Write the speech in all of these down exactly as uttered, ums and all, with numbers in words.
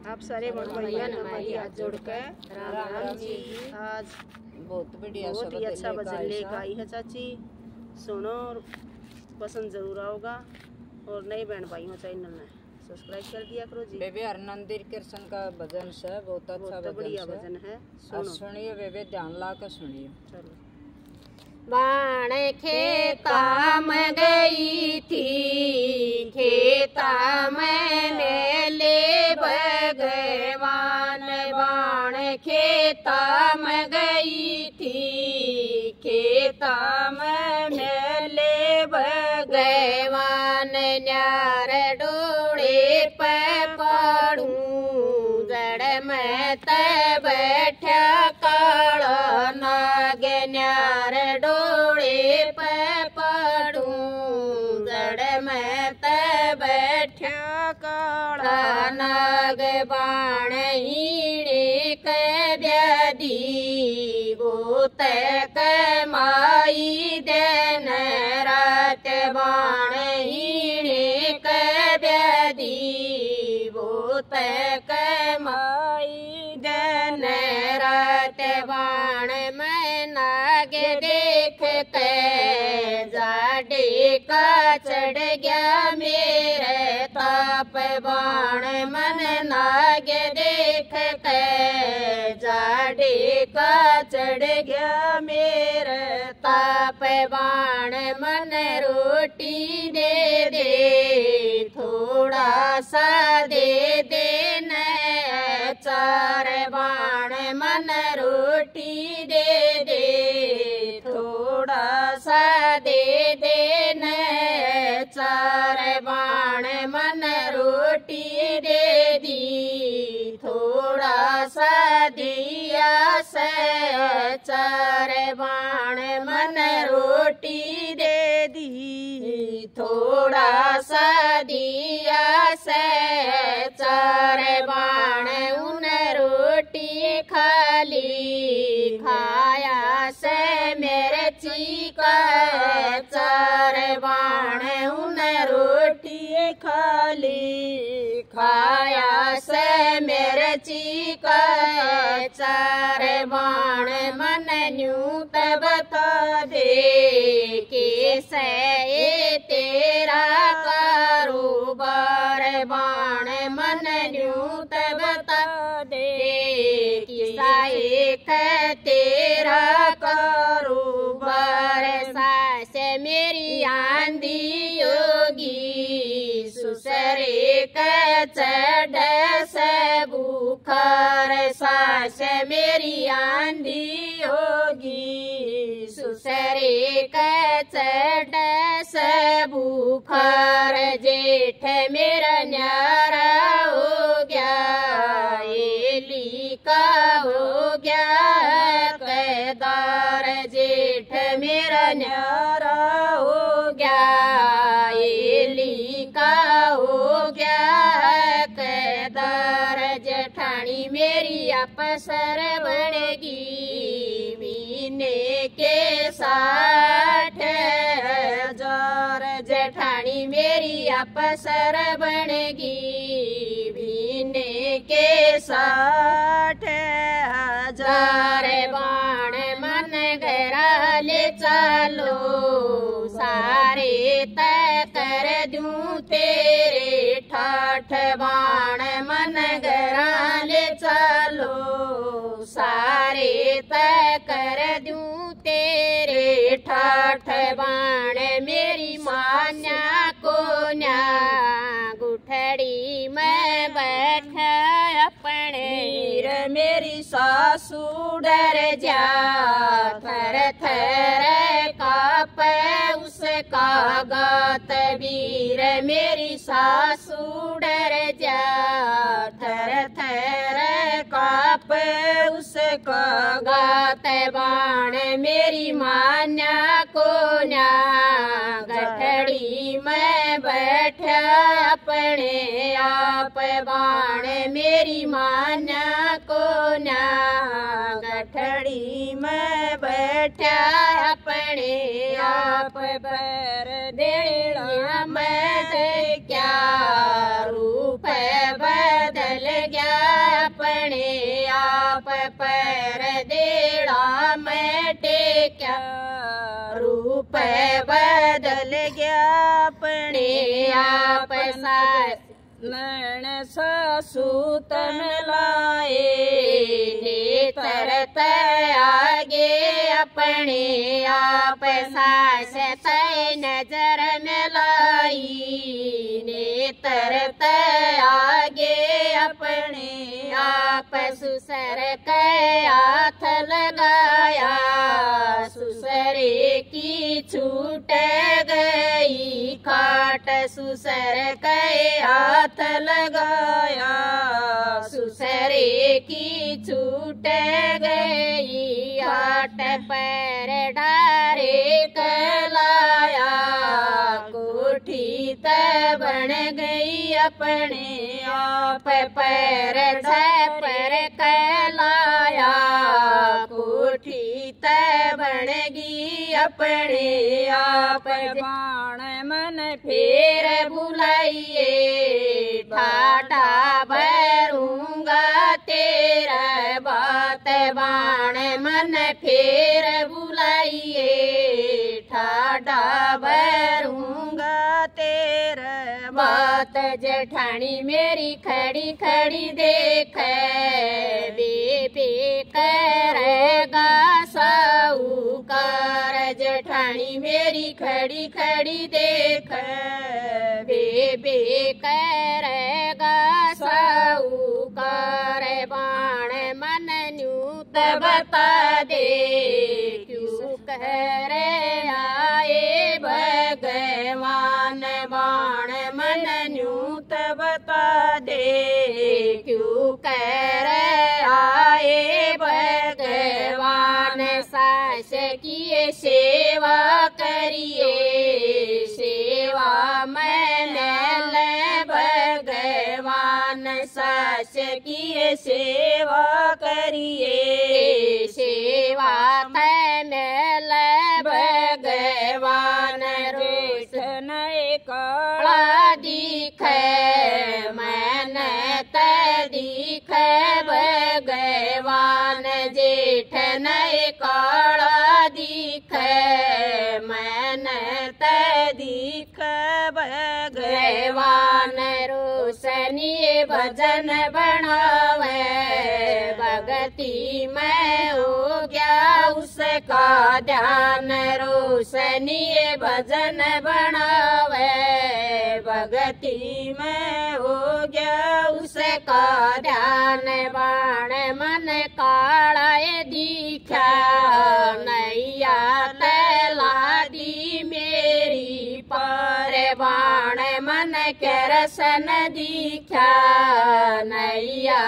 आप सारे भैया हमारी हाथ जोड़कर राम राम जी। आज बहुत बढ़िया बहुत ही अच्छा भजन लेकर आई है चाची, सुनो और पसंद जरूर आओगा। और नए बहन भाई हो चैनल में सब्सक्राइब कर दिया करो जी। बेबे हरनंदीर कृष्ण का भजन है, बहुत अच्छा बहुत बढ़िया भजन है, सुनो सुनिए बेबे, ध्यान ला कर सुनिए। चलो। बाण खेता में गई थी, खेता में मेले भगवान। बाण खेता में गई थी, खेता में मेले भगवान। न्यार डोड़े पे पड़ू, जड़ में तब बैठा काला नाग। न्यार डोड़े पे पड़ू, जड़ में तब बैठा काला नाग। बाण हीणे के व्याधि, गोत कमाई दिन रात। बाण हीणे के व्याधि, गोत कमाई दिन रात। बाण में नाग देख के जाडे का चढ़ गया मेरे ताप। बाण मन नाग देख के जाडे का चढ़ गया मेरे ताप। बाण मन रोटी दे दे, थोड़ा सा दे दे चार। बाण मन रोटी दे दे, थोड़ा सा दे दे न चार। बाण मन रोटी दे दी, थोड़ा सा दिया से चार। बाण मन रोटी दे दी, थोड़ा सा दिया से चार। बाण उन रोटी खाली खाया से मेरे चीका चार। बाण उन रोटी खाली खाया से मेरे चीका चार। बाण मन न्यू तब बता दे, कैसे ये तेरा कारोबार। बाण मन न्यू तब बता दे, किसा एक तेरा कारोबार। सास मेरी आंधी योगी, सुसरे का चढ़ से बुखार। सास मेरी आंधी होगी, सुसरे का चढ़ से बुखार। जेठ मेरा न्यारा हो गया, एली का हो गया कैदार। जेठ मेरा न्यारा हो गया, एली का हो गया कैदार। जेठानी मेरी अपसर बनेगी, महीने के साठ हजार। जेठानी मेरी अपसर बनेगी, महीने के साठ हजार। बाण मन गरा ले चलो, सारे तय कर दूं तेरे ठाठ। बाण मन गरा ले चलो, सारे तय कर दूं तेरे ठाठ। बाण मेरी मान्या को न्या, गुठड़ी में बैठा अपने। मेरी सासू डर जा, थर थर कापे उसका गात वीर। मेरी सासू डर जा, थर थर कापे उसका गात। बाण मेरी मान्या को न्या, गठड़ी में बैठा अपने आप। बाण मेरी मान्या को न्या, गठड़ी में बैठा अपने आप। पर देड़ा में क्या रूप बदल गया आप पैर देड़ा में टेक्या रूप बदल गया अपने आप सास नैन सासू तन लाए तरत आगे अपने आप सास तय नजर में लाई ने तरत आगे अपने आप सुसर के हाथ लगाया सुसरे की छूट गई खाट सुसर के हाथ लगाया सुसरे की छूट गई हाट पैर डारे कलाया कोठी त बन गई अपने आप पैर पर कलाया कोठी त बन गई अपने आप बाण मन फिर बुलाइए ठाठा भरूंगा तेरा बात बाण मन फिर बुलाइए ठाठा भरूंगा तेरा बात जेठानी मेरी खड़ी खड़ी देख बेबे करेगा साहूकार जेठानी मेरी खड़ी खड़ी देख बेबे करेगा साहूकार बाण मन न्यूत बता दे क्यों कर आए भगवान बाण मन न्यूत बता दे क्यों कर आए भगवान सास की सेवा करिए सेवा मैंने भगवान सास की सेवा करिए सेवा मैल भगवान रोष नए काला दिख मैंने त दिख भगवान जेठ नए काला दिख मैंने त दिख भगवान रोशनी भजन बनावे भगती में हो गया उसका ध्यान रोशनी भजन बनावे भगती में हो गया उसका ध्यान बाण मन काला दिखा नैया तला दी मेरी पार बाण मन के रसन दिखा नैया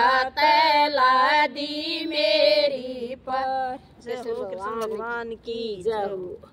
तला दी मेरी पार जय हो कृष्ण भगवान की जय हो।